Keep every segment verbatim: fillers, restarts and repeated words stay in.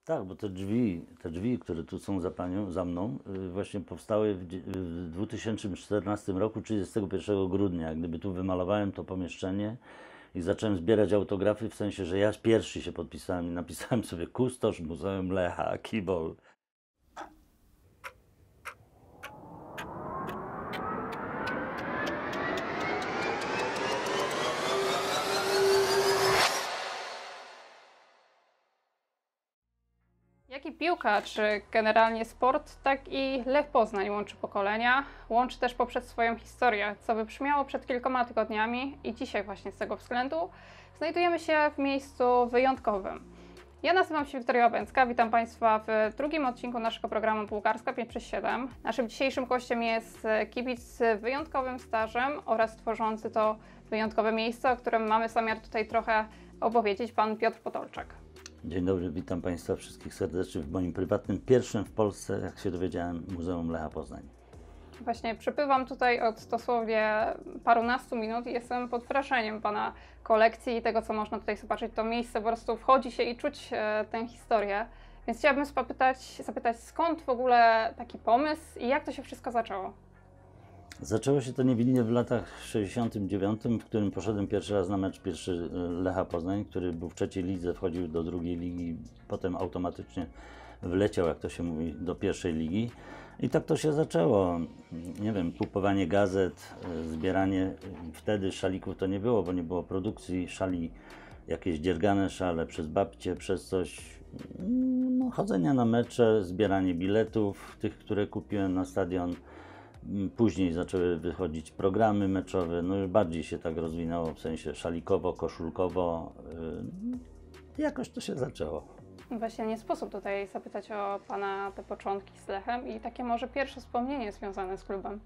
Tak, bo te drzwi, te drzwi, które tu są za panią, za mną, y, właśnie powstały w, dzie- w dwa tysiące czternastym roku, trzydziestego pierwszego grudnia. Jak gdyby tu wymalowałem to pomieszczenie i zacząłem zbierać autografy, w sensie, że ja pierwszy się podpisałem i napisałem sobie kustosz Muzeum Lecha, Kibol. Jak i piłka, czy generalnie sport, tak i Lech Poznań łączy pokolenia, łączy też poprzez swoją historię, co wybrzmiało przed kilkoma tygodniami i dzisiaj właśnie z tego względu znajdujemy się w miejscu wyjątkowym. Ja nazywam się Wiktoria Łabęcka, witam Państwa w drugim odcinku naszego programu Bułgarska pięć przez siedem. Naszym dzisiejszym gościem jest kibic z wyjątkowym stażem oraz tworzący to wyjątkowe miejsce, o którym mamy zamiar tutaj trochę opowiedzieć, pan Piotr Potolczak. Dzień dobry, witam Państwa wszystkich serdecznie w moim prywatnym, pierwszym w Polsce, jak się dowiedziałem, Muzeum Lecha Poznań. Właśnie przypływam tutaj od dosłownie parunastu minut i jestem pod wrażeniem Pana kolekcji i tego, co można tutaj zobaczyć. To miejsce po prostu wchodzi się i czuć e, tę historię. Więc chciałabym zapytać, zapytać, skąd w ogóle taki pomysł i jak to się wszystko zaczęło? Zaczęło się to niewinnie w latach sześćdziesiątym dziewiątym, w którym poszedłem pierwszy raz na mecz pierwszy Lecha Poznań, który był w trzeciej lidze, wchodził do drugiej ligi, potem automatycznie wleciał, jak to się mówi, do pierwszej ligi. I tak to się zaczęło. Nie wiem, kupowanie gazet, zbieranie. Wtedy szalików to nie było, bo nie było produkcji szali, jakieś dziergane szale przez babcie, przez coś. No, chodzenia na mecze, zbieranie biletów, tych, które kupiłem na stadion. Później zaczęły wychodzić programy meczowe, no już bardziej się tak rozwinęło, w sensie szalikowo, koszulkowo. Yy, jakoś to się zaczęło. Właśnie nie sposób tutaj zapytać o Pana te początki z Lechem i takie może pierwsze wspomnienie związane z klubem.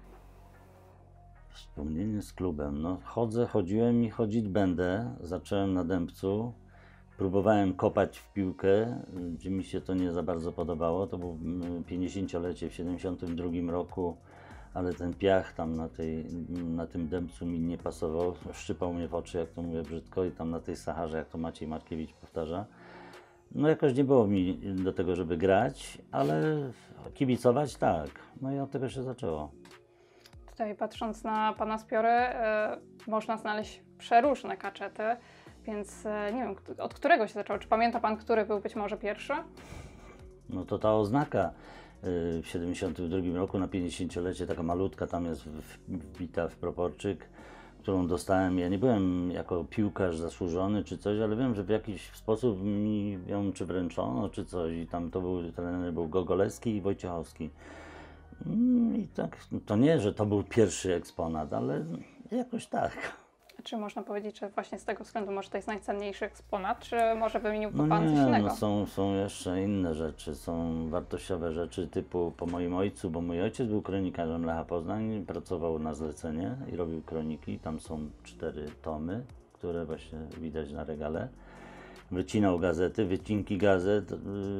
Wspomnienie z klubem. No chodzę, chodziłem i chodzić będę. Zacząłem na Dębcu. Próbowałem kopać w piłkę, gdzie mi się to nie za bardzo podobało. To było pięćdziesięciolecie w siedemdziesiątym drugim roku, ale ten piach tam na, tej, na tym Dębcu mi nie pasował. Szczypał mnie w oczy, jak to mówię brzydko, i tam na tej Saharze, jak to Maciej Markiewicz powtarza. No jakoś nie było mi do tego, żeby grać, ale kibicować tak. No i od tego się zaczęło. Tutaj patrząc na Pana zbiory, e, można znaleźć przeróżne kaczety, więc e, nie wiem, k- od którego się zaczęło. Czy pamięta Pan, który był być może pierwszy? No to ta oznaka y, w siedemdziesiątym drugim roku na pięćdziesięciolecie, taka malutka tam jest w- wbita w proporczyk, którą dostałem. Ja nie byłem jako piłkarz zasłużony czy coś, ale wiem, że w jakiś sposób mi ją czy wręczono, czy coś. I tam to był, trener był Gogolewski i Wojciechowski. Mm, I tak, to nie, że to był pierwszy eksponat, ale jakoś tak. Czy można powiedzieć, że właśnie z tego względu może to jest najcenniejszy eksponat, czy może wymienił No Pan coś nie, innego? no są, są jeszcze inne rzeczy, są wartościowe rzeczy typu po moim ojcu, bo mój ojciec był kronikarzem Lecha Poznań, pracował na zlecenie i robił kroniki. Tam są cztery tomy, które właśnie widać na regale. Wycinał gazety, wycinki gazet. Yy,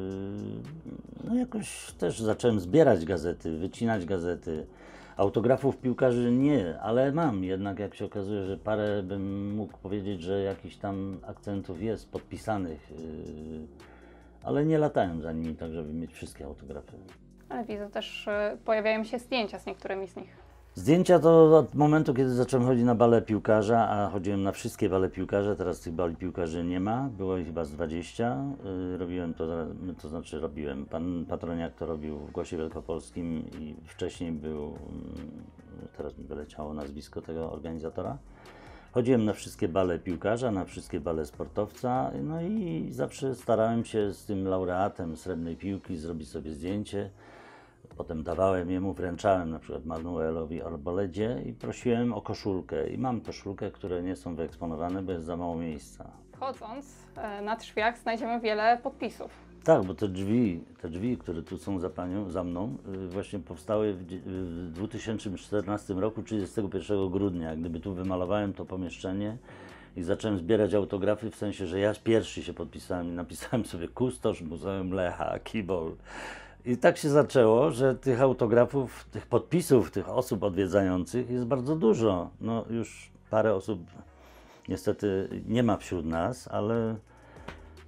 no jakoś też zacząłem zbierać gazety, wycinać gazety. Autografów piłkarzy nie, ale mam jednak, jak się okazuje, że parę bym mógł powiedzieć, że jakiś tam akcentów jest podpisanych, yy, ale nie latałem za nimi tak, żeby mieć wszystkie autografy. Ale widzę też, e, pojawiają się zdjęcia z niektórymi z nich. Zdjęcia to od momentu, kiedy zacząłem chodzić na bale piłkarza, a chodziłem na wszystkie bale piłkarza, teraz tych bali piłkarzy nie ma, było ich chyba z dwadzieścia. Yy, robiłem to, to znaczy robiłem, pan Patroniak to robił w Głosie Wielkopolskim i wcześniej był, yy, teraz mi wyleciało nazwisko tego organizatora. Chodziłem na wszystkie bale piłkarza, na wszystkie bale sportowca, no i zawsze starałem się z tym laureatem Srebrnej Piłki zrobić sobie zdjęcie. Potem dawałem jemu, wręczałem na przykład Manuelowi Arboledzie i prosiłem o koszulkę. I mam koszulkę, które nie są wyeksponowane, bo jest za mało miejsca. Wchodząc e, na drzwiach znajdziemy wiele podpisów. Tak, bo te drzwi, te drzwi, które tu są za panią, za mną, y, właśnie powstały w, dzie- w dwa tysiące czternastym roku, trzydziestego pierwszego grudnia. Jak gdyby tu wymalowałem to pomieszczenie i zacząłem zbierać autografy, w sensie, że ja pierwszy się podpisałem i napisałem sobie kustosz Muzeum Lecha, Kibol. I tak się zaczęło, że tych autografów, tych podpisów, tych osób odwiedzających jest bardzo dużo. No już parę osób niestety nie ma wśród nas, ale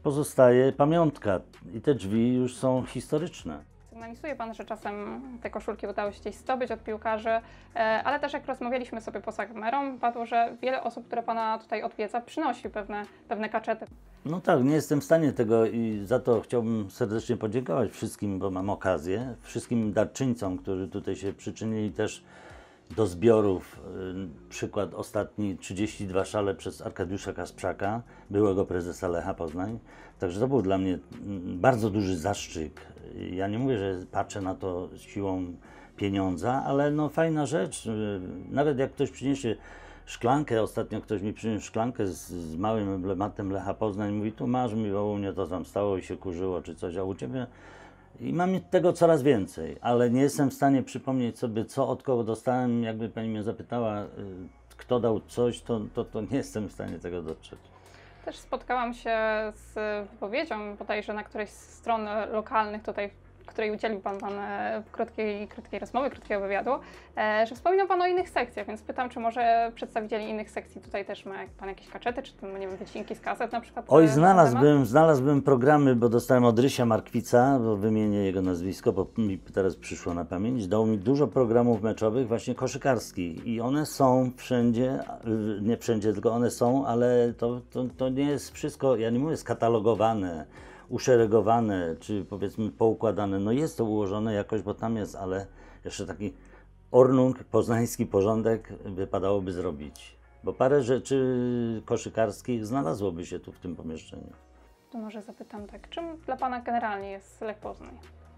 pozostaje pamiątka i te drzwi już są historyczne. Sygnalizuje Pan, że czasem te koszulki udało się gdzieś zdobyć od piłkarzy, e, ale też jak rozmawialiśmy sobie poza kamerą, padło, że wiele osób, które Pana tutaj odwiedza, przynosi pewne, pewne kaczety. No tak, nie jestem w stanie tego i za to chciałbym serdecznie podziękować wszystkim, bo mam okazję, wszystkim darczyńcom, którzy tutaj się przyczynili też do zbiorów. Y, Przykład ostatni, trzydzieści dwa szale przez Arkadiusza Kasprzaka, byłego prezesa Lecha Poznań. Także to był dla mnie mm, bardzo duży zaszczyt. Ja nie mówię, że patrzę na to siłą pieniądza, ale no fajna rzecz. Y, Nawet jak ktoś przyniesie szklankę, ostatnio ktoś mi przyniósł szklankę z, z małym emblematem Lecha Poznań, mówi, tu masz, mi u mnie to tam stało i się kurzyło, czy coś, a u Ciebie... I mam tego coraz więcej, ale nie jestem w stanie przypomnieć sobie, co od kogo dostałem. Jakby Pani mnie zapytała, y, kto dał coś, to, to, to nie jestem w stanie tego dotrzeć. Też spotkałam się z wypowiedzią bodajże na którejś z stron lokalnych tutaj, w której udzielił Pan, pan e, krótkiej, krótkiej rozmowy, krótkiego wywiadu, e, że wspominał Pan o innych sekcjach, więc pytam, czy może przedstawicieli innych sekcji tutaj też ma Pan jakieś kaczety, czy tam, nie wiem, wycinki z kaset na przykład? Oj, e, na ten znalazłbym, temat? znalazłbym programy, bo dostałem od Rysia Markwica, bo wymienię jego nazwisko, bo mi teraz przyszło na pamięć. Dał mi dużo programów meczowych, właśnie koszykarskich i one są wszędzie, y, nie wszędzie, tylko one są, ale to, to, to nie jest wszystko, ja nie mówię skatalogowane, uszeregowane, czy powiedzmy poukładane. No jest to ułożone jakoś, bo tam jest, ale jeszcze taki ornung, poznański porządek wypadałoby zrobić. Bo parę rzeczy koszykarskich znalazłoby się tu w tym pomieszczeniu. To może zapytam tak, czym dla Pana generalnie jest Lech Poznań?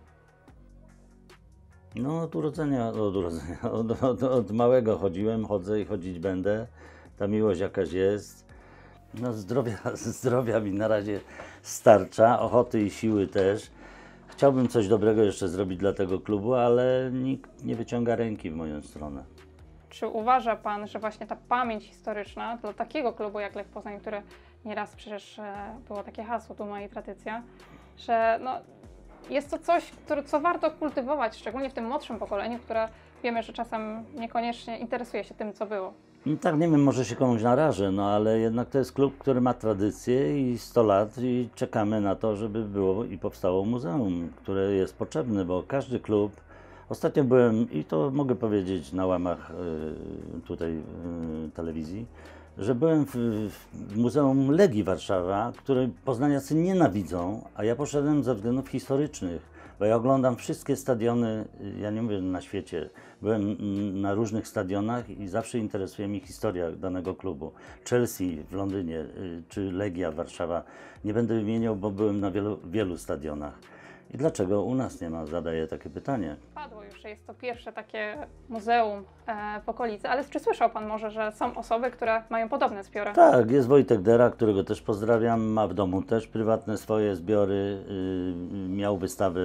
No od urodzenia, od urodzenia, od, od, od małego chodziłem, chodzę i chodzić będę. Ta miłość jakaś jest. No zdrowia, zdrowia mi na razie starcza, ochoty i siły też. Chciałbym coś dobrego jeszcze zrobić dla tego klubu, ale nikt nie wyciąga ręki w moją stronę. Czy uważa Pan, że właśnie ta pamięć historyczna dla takiego klubu jak Lech Poznań, który nieraz przecież e, było takie hasło, duma i tradycja, że no, jest to coś, które, co warto kultywować, szczególnie w tym młodszym pokoleniu, które wiemy, że czasem niekoniecznie interesuje się tym, co było. No tak, nie wiem, może się komuś narażę, no ale jednak to jest klub, który ma tradycję i sto lat i czekamy na to, żeby było i powstało muzeum, które jest potrzebne, bo każdy klub... Ostatnio byłem, i to mogę powiedzieć na łamach y, tutaj y, telewizji, że byłem w, w Muzeum Legii Warszawa, które poznaniacy nienawidzą, a ja poszedłem ze względów historycznych, bo ja oglądam wszystkie stadiony, ja nie mówię na świecie, byłem na różnych stadionach i zawsze interesuje mnie historia danego klubu. Chelsea w Londynie y, czy Legia Warszawa, nie będę wymieniał, bo byłem na wielu, wielu stadionach. I dlaczego u nas nie ma? Zadaję takie pytanie. Padło już, że jest to pierwsze takie muzeum e, w okolicy, ale czy słyszał Pan może, że są osoby, które mają podobne zbiory? Tak, jest Wojtek Dera, którego też pozdrawiam, ma w domu też prywatne swoje zbiory, yy, miał wystawę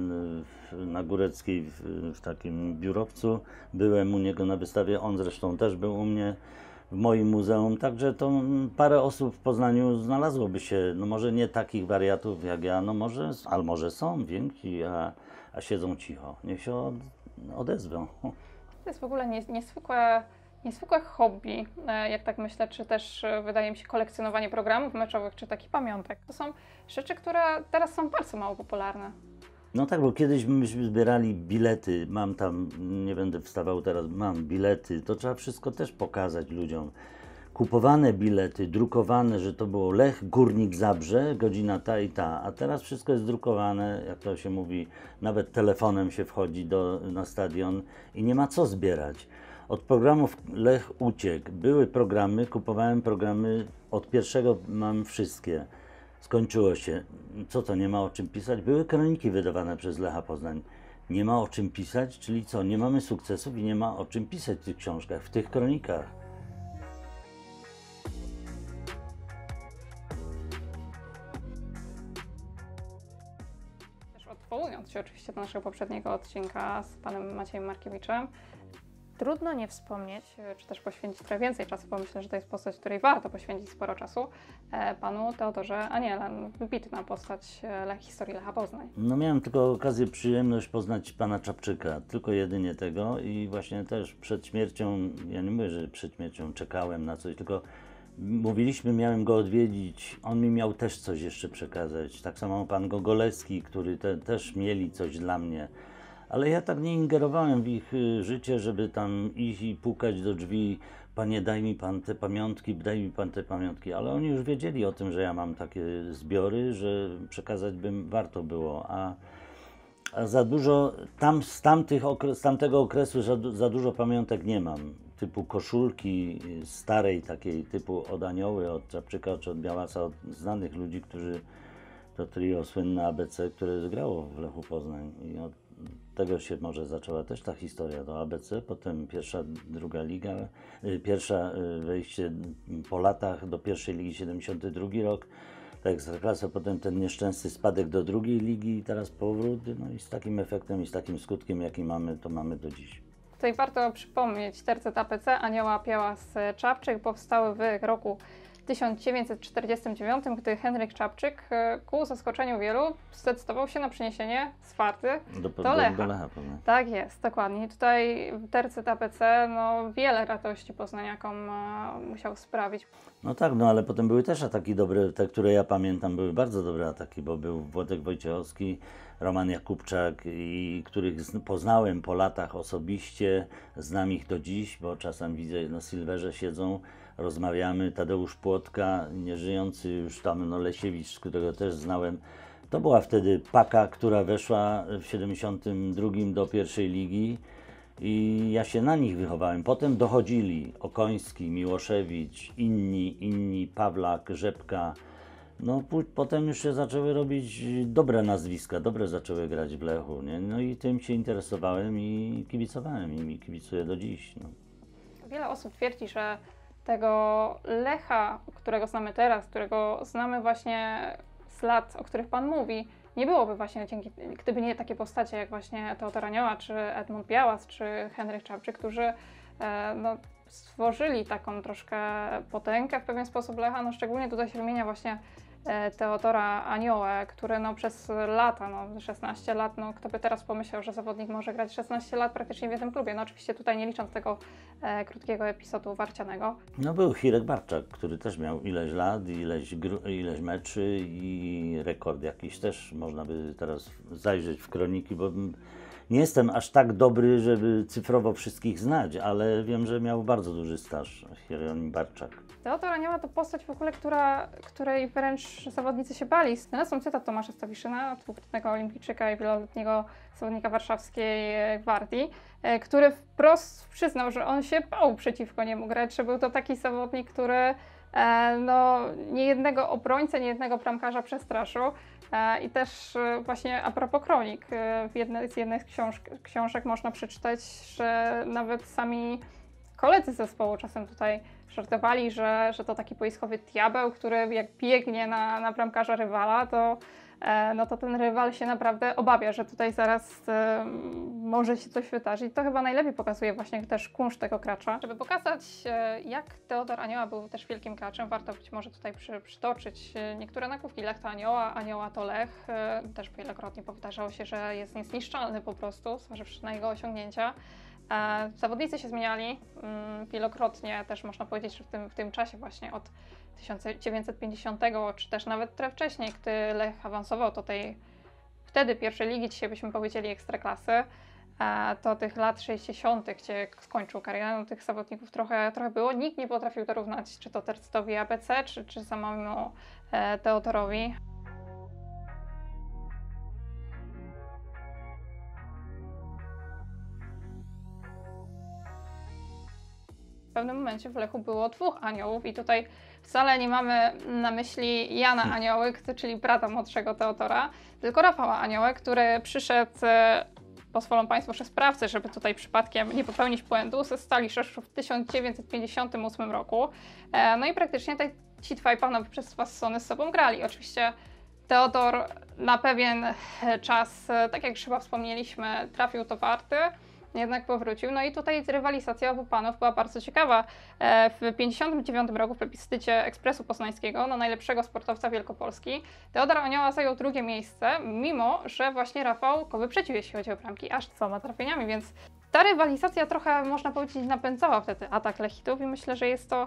yy, na Góreckiej w, w takim biurowcu, byłem u niego na wystawie, on zresztą też był u mnie w moim muzeum, także to mm, parę osób w Poznaniu znalazłoby się, no może nie takich wariatów jak ja, no może, ale może są więksi, a, a siedzą cicho, niech się od, odezwą. To jest w ogóle nie, niezwykłe, niezwykłe hobby, e, jak tak myślę, czy też e, wydaje mi się kolekcjonowanie programów meczowych, czy takich pamiątek. To są rzeczy, które teraz są bardzo mało popularne. No tak, bo kiedyś myśmy zbierali bilety, mam tam, nie będę wstawał teraz, mam bilety, to trzeba wszystko też pokazać ludziom. Kupowane bilety, drukowane, że to było Lech, Górnik Zabrze, godzina ta i ta, a teraz wszystko jest drukowane, jak to się mówi, nawet telefonem się wchodzi do, na stadion i nie ma co zbierać. Od programów Lech uciekł, były programy, kupowałem programy, od pierwszego mam wszystkie. Skończyło się. Co to, nie ma o czym pisać? Były kroniki wydawane przez Lecha Poznań. Nie ma o czym pisać, czyli co? Nie mamy sukcesów i nie ma o czym pisać w tych książkach, w tych kronikach. Też odwołując się oczywiście do naszego poprzedniego odcinka z panem Maciejem Markiewiczem, trudno nie wspomnieć, czy też poświęcić trochę więcej czasu, bo myślę, że to jest postać, której warto poświęcić sporo czasu, e, panu Teodorze Aniele, wybitna postać e, historii Lecha Poznań. No miałem tylko okazję, przyjemność poznać pana Czapczyka, tylko jedynie tego i właśnie też przed śmiercią, ja nie mówię, że przed śmiercią czekałem na coś, tylko Mówiliśmy, miałem go odwiedzić, on mi miał też coś jeszcze przekazać. Tak samo pan Gogolewski, który te, też mieli coś dla mnie. Ale ja tak nie ingerowałem w ich y, życie, żeby tam iść i pukać do drzwi. Panie, daj mi pan te pamiątki, daj mi pan te pamiątki. Ale oni już wiedzieli o tym, że ja mam takie zbiory, że przekazać bym warto było. A, a za dużo, tam z, tamtych okres, z tamtego okresu za, du- za dużo pamiątek nie mam. Typu koszulki starej takiej, typu od Anioły, od Czapczyka czy od Białasa, od znanych ludzi, którzy to trio słynne A B C, które grało w Lechu Poznań. I od tego się może zaczęła też ta historia do A B C, potem pierwsza, druga liga, y, pierwsza y, wejście po latach do pierwszej ligi, siedemdziesiąty drugi rok, ta Ekstraklasa, potem ten nieszczęsny spadek do drugiej ligi i teraz powrót, no i z takim efektem i z takim skutkiem, jaki mamy, to mamy do dziś. Tutaj warto przypomnieć, tercet A P C Anioła Białas Czapczyk powstały w roku tysiąc dziewięćset czterdziestym dziewiątym, gdy Henryk Czapczyk e, ku zaskoczeniu wielu zdecydował się na przeniesienie z Warty Do, do do, Lecha. do Lecha Poznań. Tak jest, dokładnie. Tutaj tercet A P C no, wiele radości poznaniakom e, musiał sprawić. No tak, no ale potem były też ataki dobre, te, które ja pamiętam, były bardzo dobre ataki, bo był Włodek Wojciechowski, Roman Jakubczak, i których z- poznałem po latach osobiście, znam ich do dziś, bo czasem widzę na Silverze siedzą, rozmawiamy, Tadeusz Płotka, nieżyjący już tam, no Lesiewicz, którego też znałem. To była wtedy paka, która weszła w siedemdziesiątym drugim do pierwszej ligi. I ja się na nich wychowałem. Potem dochodzili Okoński, Miłoszewicz, inni, inni, Pawlak, Rzepka. No pó- potem już się zaczęły robić dobre nazwiska, dobre zaczęły grać w Lechu, nie? No i tym się interesowałem i kibicowałem im i kibicuję do dziś. No. Wiele osób twierdzi, że tego Lecha, którego znamy teraz, którego znamy właśnie z lat, o których Pan mówi, nie byłoby właśnie dzięki, gdyby nie takie postacie jak właśnie Teodor Anioła, czy Edmund Białas, czy Henryk Czapczyk, którzy e, no, stworzyli taką troszkę potęgę w pewien sposób Lecha. No, szczególnie tutaj się wymienia właśnie e, Teodora Aniołę, który no, przez lata, no, szesnaście lat, no, kto by teraz pomyślał, że zawodnik może grać szesnaście lat praktycznie w jednym klubie. No oczywiście tutaj nie licząc tego e, krótkiego epizodu warcianego. No był Hirek Barczak, który też miał ileś lat, ileś, gru- ileś meczy i rekord jakiś też można by teraz zajrzeć w kroniki, bo m- nie jestem aż tak dobry, żeby cyfrowo wszystkich znać, ale wiem, że miał bardzo duży staż Hieronim Barczak. Teodor Anioła to postać w ogóle, która, której wręcz zawodnicy się bali. Znalazłam cytat Tomasza Stawiszyna, dwukrotnego olimpijczyka i wieloletniego zawodnika warszawskiej Gwardii, e, który wprost przyznał, że on się bał przeciwko niemu grać, że był to taki zawodnik, który e, no, niejednego obrońcę, niejednego bramkarza przestraszył. E, I też e, właśnie a propos kronik, e, w jednej, z jednej z książ książek można przeczytać, że nawet sami koledzy zespołu czasem tutaj żartowali, że, że to taki boiskowy diabeł, który jak biegnie na, na bramkarza rywala, to, e, no to ten rywal się naprawdę obawia, że tutaj zaraz e, może się coś wydarzyć. To chyba najlepiej pokazuje właśnie też kunszt tego gracza. Żeby pokazać, e, jak Teodor Anioła był też wielkim graczem, warto być może tutaj przy, przytoczyć e, niektóre nagłówki. Lech to Anioła, Anioła to Lech. E, też wielokrotnie powtarzało się, że jest niezniszczalny po prostu, zważywszy na jego osiągnięcia. E, zawodnicy się zmieniali mm, wielokrotnie, też można powiedzieć, że w tym, w tym czasie właśnie od tysiąc dziewięćset pięćdziesiątego, czy też nawet trochę wcześniej, gdy Lech awansował do tej wtedy pierwszej ligi, dzisiaj byśmy powiedzieli ekstraklasy, e, to tych lat sześćdziesiątych, gdzie skończył karierę, no, tych zawodników trochę, trochę było. Nikt nie potrafił dorównać czy to tercetowi A B C, czy, czy samemu e, Teodorowi. W pewnym momencie w Lechu było dwóch aniołów i tutaj wcale nie mamy na myśli Jana Anioły, czyli brata młodszego Teodora, tylko Rafała Aniołę, który przyszedł, e, pozwolą Państwo, że sprawdzę, żeby tutaj przypadkiem nie popełnić błędu, ze Stali Rzeszów w tysiąc dziewięćset pięćdziesiątym ósmym roku. E, no i praktycznie te, ci dwaj panowie przez dwa sezony z sobą grali. Oczywiście Teodor na pewien czas, e, tak jak już chyba wspomnieliśmy, trafił do Warty, jednak powrócił. No i tutaj rywalizacja obu panów była bardzo ciekawa. E, w pięćdziesiątym dziewiątym roku w plebiscycie Ekspresu Poznańskiego na najlepszego sportowca Wielkopolski Teodor Anioła zajął drugie miejsce, mimo że właśnie Rafał go wyprzedził, jeśli chodzi o bramki, aż dwoma trafieniami, więc ta rywalizacja trochę, można powiedzieć, napędzała wtedy atak Lechitów i myślę, że jest to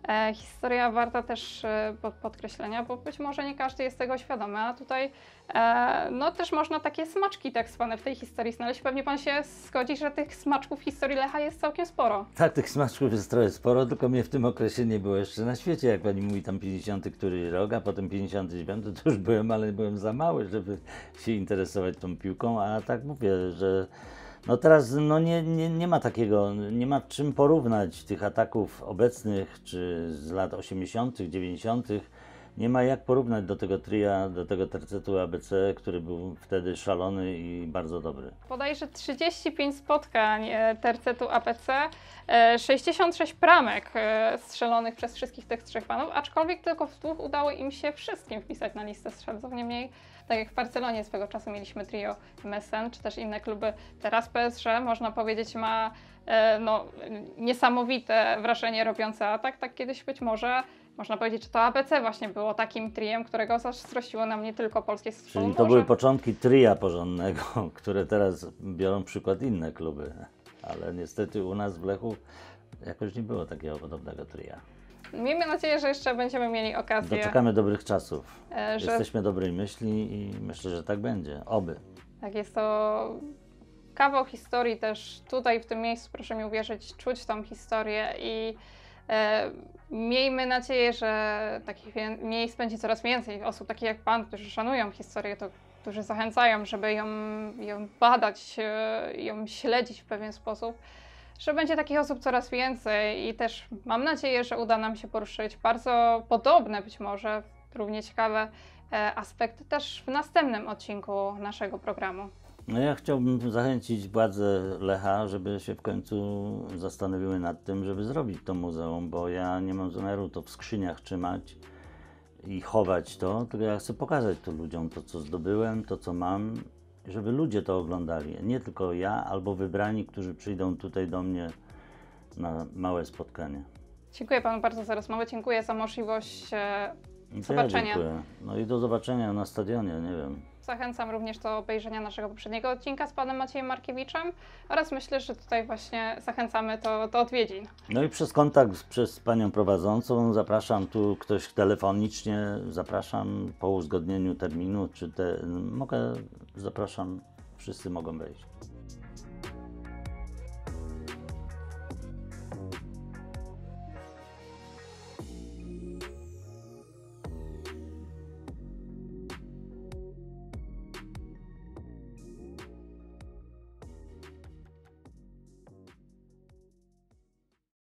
E, historia warta też e, pod, podkreślenia, bo być może nie każdy jest tego świadomy, a tutaj e, no też można takie smaczki tak zwane w tej historii znaleźć. Pewnie pan się zgodzi, że tych smaczków w historii Lecha jest całkiem sporo. Tak, tych smaczków jest trochę sporo, tylko mnie w tym okresie nie było jeszcze na świecie. Jak pani mówi, tam pięćdziesiąty który rok, a potem pięćdziesiąty dziewiąty, to już byłem, ale byłem za mały, żeby się interesować tą piłką, a tak mówię, że no teraz no nie, nie, nie ma takiego, nie ma czym porównać tych ataków obecnych, czy z lat osiemdziesiątych, dziewięćdziesiątych. Nie ma jak porównać do tego tria, do tego tercetu A B C, który był wtedy szalony i bardzo dobry. Bodajże trzydzieści pięć spotkań e, tercetu A P C, e, sześćdziesiąt sześć bramek e, strzelonych przez wszystkich tych trzech panów, aczkolwiek tylko w dwóch udało im się wszystkim wpisać na listę strzelców. Niemniej, tak jak w Barcelonie swego czasu mieliśmy trio Messen, czy też inne kluby, teraz P S G, można powiedzieć, ma e, no, niesamowite wrażenie robiące atak, tak kiedyś być może. Można powiedzieć, że to A B C właśnie było takim triem, którego zazdrościło nam nie tylko polskie zespoły. Czyli to Może- były początki tria porządnego, które teraz biorą przykład inne kluby. Ale niestety u nas w Lechu jakoś nie było takiego podobnego tria. Miejmy nadzieję, że jeszcze będziemy mieli okazję, Doczekamy dobrych czasów. e, że Jesteśmy dobrej myśli i myślę, że tak będzie. Oby. tak jest to kawał historii też tutaj w tym miejscu, proszę mi uwierzyć, czuć tą historię i e, miejmy nadzieję, że takich wie- miejsc będzie coraz więcej, osób takich jak Pan, którzy szanują historię, to, którzy zachęcają, żeby ją, ją badać, e, ją śledzić w pewien sposób, że będzie takich osób coraz więcej i też mam nadzieję, że uda nam się poruszyć bardzo podobne być może, równie ciekawe e, aspekty też w następnym odcinku naszego programu. No ja chciałbym zachęcić władze Lecha, żeby się w końcu zastanowiły nad tym, żeby zrobić to muzeum, bo ja nie mam zamiaru to w skrzyniach trzymać i chować to, tylko ja chcę pokazać to ludziom, to co zdobyłem, to co mam, żeby ludzie to oglądali, nie tylko ja albo wybrani, którzy przyjdą tutaj do mnie na małe spotkanie. Dziękuję Panu bardzo za rozmowę, dziękuję za możliwość e, I to ja zobaczenia. dziękuję. No i do zobaczenia na stadionie, nie wiem. Zachęcam również do obejrzenia naszego poprzedniego odcinka z Panem Maciejem Markiewiczem oraz myślę, że tutaj właśnie zachęcamy do, do odwiedzin. No i przez kontakt z- przez panią prowadzącą zapraszam tu ktoś telefonicznie, zapraszam po uzgodnieniu terminu, czy te, mogę, zapraszam, wszyscy mogą wejść.